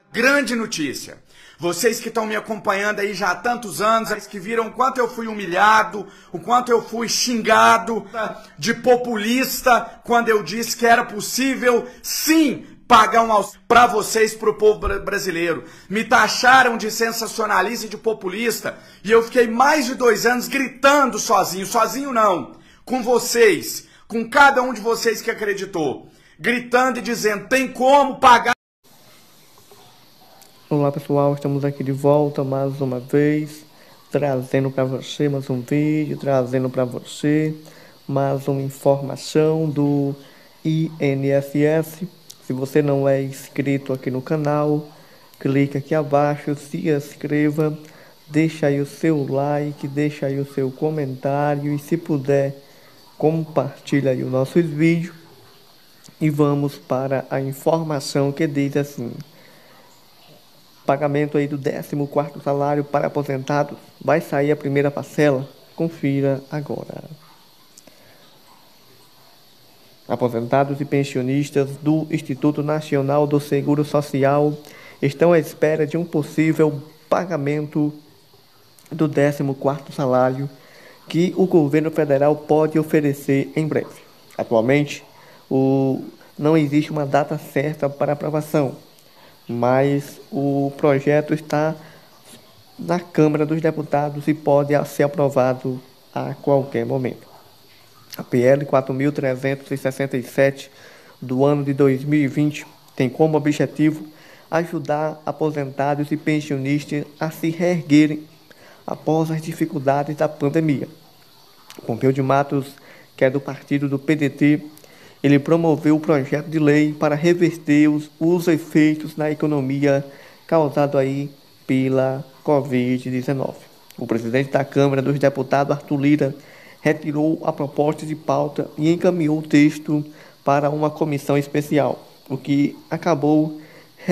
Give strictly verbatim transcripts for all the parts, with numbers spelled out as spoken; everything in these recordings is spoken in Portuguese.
Grande notícia. Vocês que estão me acompanhando aí já há tantos anos, que viram o quanto eu fui humilhado, o quanto eu fui xingado de populista quando eu disse que era possível, sim, pagar um auxílio para vocês, para o povo brasileiro. Me taxaram de sensacionalista e de populista e eu fiquei mais de dois anos gritando sozinho, sozinho não, com vocês, com cada um de vocês que acreditou, gritando e dizendo, tem como pagar. Olá pessoal, estamos aqui de volta mais uma vez, trazendo para você mais um vídeo, trazendo para você mais uma informação do I N S S. Se você não é inscrito aqui no canal, clique aqui abaixo, se inscreva, deixa aí o seu like, deixa aí o seu comentário e se puder, compartilha aí os nossos vídeos. E vamos para a informação que diz assim: pagamento aí do décimo quarto salário para aposentados, vai sair a primeira parcela? Confira agora. Aposentados e pensionistas do Instituto Nacional do Seguro Social estão à espera de um possível pagamento do décimo quarto salário que o governo federal pode oferecer em breve. Atualmente, o... não existe uma data certa para aprovação, mas o projeto está na Câmara dos Deputados e pode ser aprovado a qualquer momento. A P L quatro mil trezentos e sessenta e sete do ano de dois mil e vinte tem como objetivo ajudar aposentados e pensionistas a se reerguerem após as dificuldades da pandemia. Pompeu de Matos, que é do partido do P D T, ele promoveu o projeto de lei para reverter os, os efeitos na economia causados aí pela covid dezenove. O presidente da Câmara dos Deputados, Arthur Lira, retirou a proposta de pauta e encaminhou o texto para uma comissão especial, o que acabou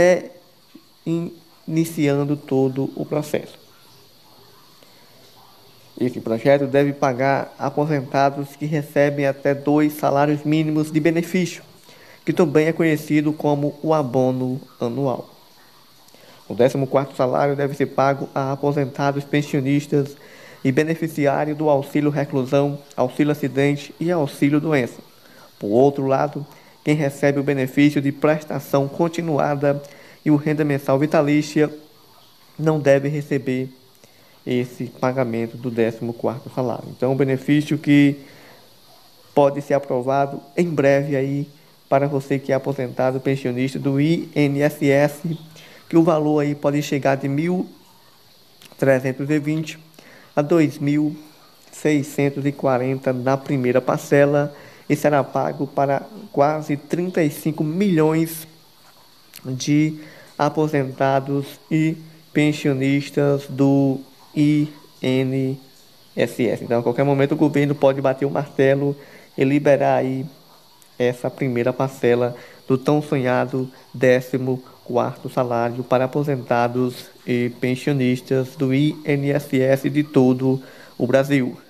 reiniciando todo o processo. Esse projeto deve pagar aposentados que recebem até dois salários mínimos de benefício, que também é conhecido como o abono anual. O décimo quarto salário deve ser pago a aposentados pensionistas e beneficiários do auxílio reclusão, auxílio acidente e auxílio doença. Por outro lado, quem recebe o benefício de prestação continuada e o renda mensal vitalícia não deve receber esse pagamento do décimo quarto salário. Então, um benefício que pode ser aprovado em breve aí para você que é aposentado, pensionista do I N S S, que o valor aí pode chegar de mil trezentos e vinte a dois mil seiscentos e quarenta na primeira parcela e será pago para quase trinta e cinco milhões de aposentados e pensionistas do I N S S. Então, a qualquer momento o governo pode bater o martelo e liberar aí essa primeira parcela do tão sonhado décimo quarto salário para aposentados e pensionistas do I N S S de todo o Brasil.